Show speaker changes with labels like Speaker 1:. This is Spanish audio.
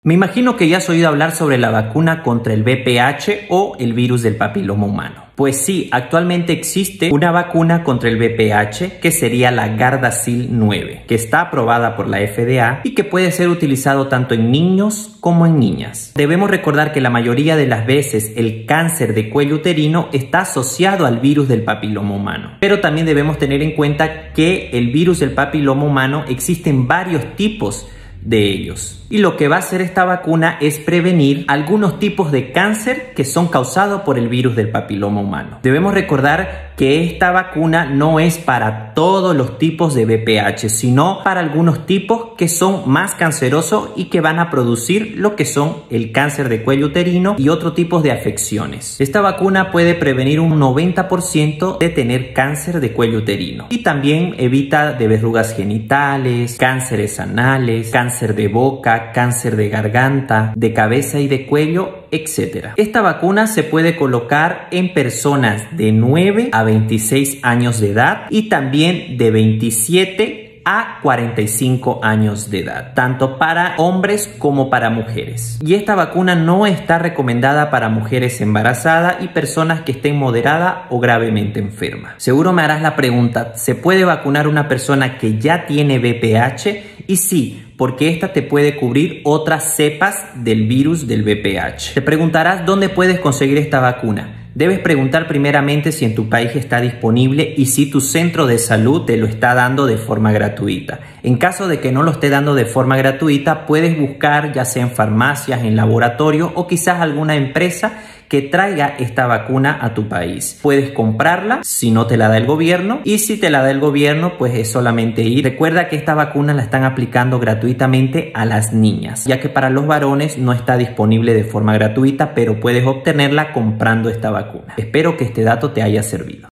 Speaker 1: Me imagino que ya has oído hablar sobre la vacuna contra el VPH o el virus del papiloma humano. Pues sí, actualmente existe una vacuna contra el VPH que sería la Gardasil 9, que está aprobada por la FDA y que puede ser utilizado tanto en niños como en niñas. Debemos recordar que la mayoría de las veces el cáncer de cuello uterino está asociado al virus del papiloma humano. Pero también debemos tener en cuenta que el virus del papiloma humano existen varios tipos de ellos. Y lo que va a hacer esta vacuna es prevenir algunos tipos de cáncer que son causados por el virus del papiloma humano. Debemos recordar que esta vacuna no es para todos los tipos de VPH, sino para algunos tipos que son más cancerosos y que van a producir lo que son el cáncer de cuello uterino y otros tipos de afecciones. Esta vacuna puede prevenir un 90% de tener cáncer de cuello uterino y también evita de verrugas genitales, cánceres anales, cáncer de boca, cáncer de garganta, de cabeza y de cuello, etc. Esta vacuna se puede colocar en personas de 9 a 26 años de edad y también de 27 a 45 años de edad, tanto para hombres como para mujeres. Y esta vacuna no está recomendada para mujeres embarazadas y personas que estén moderada o gravemente enfermas. Seguro me harás la pregunta, ¿se puede vacunar una persona que ya tiene VPH? Y sí, porque esta te puede cubrir otras cepas del virus del VPH. Te preguntarás dónde puedes conseguir esta vacuna. Debes preguntar primeramente si en tu país está disponible y si tu centro de salud te lo está dando de forma gratuita. En caso de que no lo esté dando de forma gratuita, puedes buscar ya sea en farmacias, en laboratorio o quizás alguna empresa que traiga esta vacuna a tu país. Puedes comprarla si no te la da el gobierno y si te la da el gobierno pues es solamente ir. Recuerda que esta vacuna la están aplicando gratuitamente a las niñas, ya que para los varones no está disponible de forma gratuita, pero puedes obtenerla comprando esta vacuna. Espero que este dato te haya servido.